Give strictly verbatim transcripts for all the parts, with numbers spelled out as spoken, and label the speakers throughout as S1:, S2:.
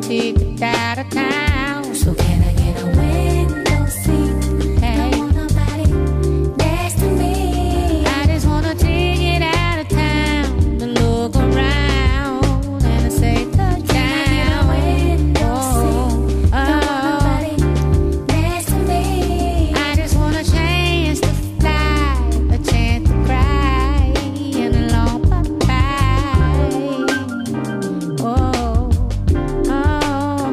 S1: ticket out of town.
S2: So can I get a window seat?
S1: Hey.
S2: Don't want nobody next to me.
S1: I just want a ticket out of town to look around and say touchdown.
S2: Can I get a window seat? Don't want nobody next to me.
S1: I just want a chance to fly, a chance to cry, and a long bye-bye. Oh, oh,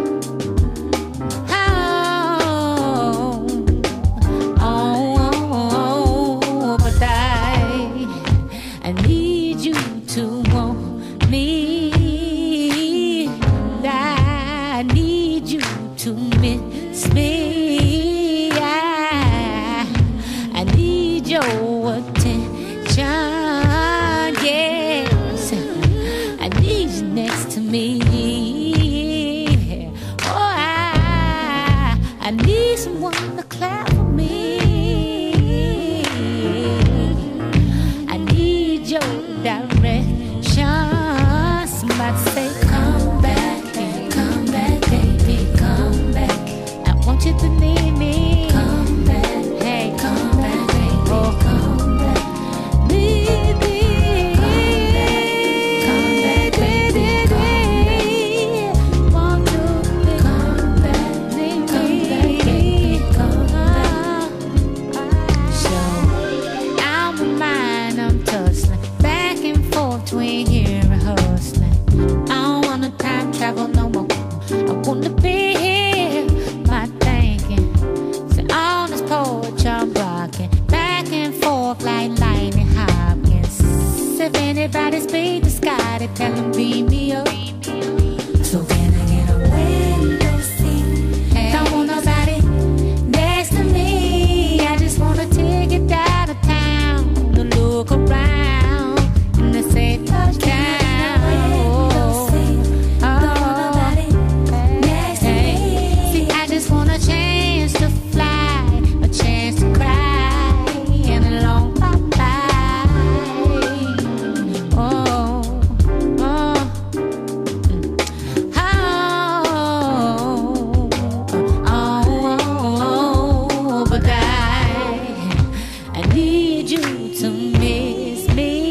S1: oh, oh, oh, but I, I need you to want me. I need you to miss me. I, I need your attention. Yes, I need you next to me. Oh, I, I need someone to clap for me. I need your direction. Somebody say, come back,
S2: Come back, baby, come back.
S1: I want you to need me.
S2: Come back,
S1: Hey,
S2: come back, baby,
S1: Oh.
S2: come back.
S1: need me.
S2: Come back, baby, come
S1: Want to
S2: Come back,
S1: need
S2: come
S1: me.
S2: back, baby, come back.
S1: So out my mind, I'm tussling back and forth between here and hustling. I don't wanna time travel no more. I wanna be here, my thinking. So on this porch I'm rocking back and forth like lightning Hopkins. If anybody speak the sky, they tell them beam me up.
S2: So can I get a window seat?
S1: Don't want nobody next to me. I just want a ticket out of town to look around and to say touchdown.
S2: Window seat. Don't want nobody next to me.
S1: See, I just want a chance to fly, a chance to cry, and a long bye-bye. Oh, oh, oh, oh, but I, I need you to miss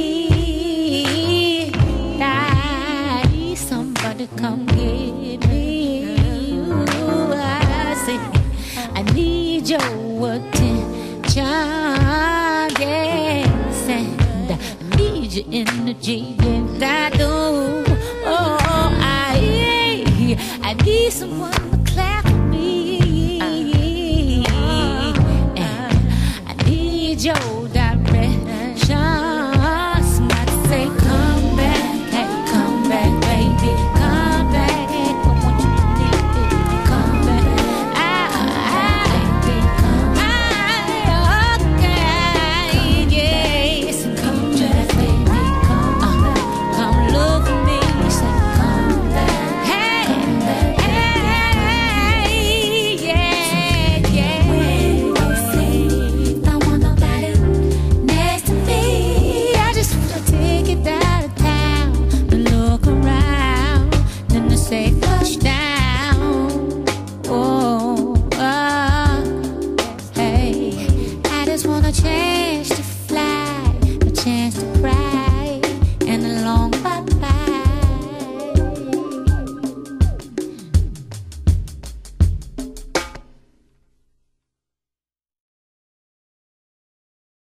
S1: me. I need somebody to come get me. Ooh, I say, I need your attention, yes, and I need your energy, and I do. Oh, I, I need someone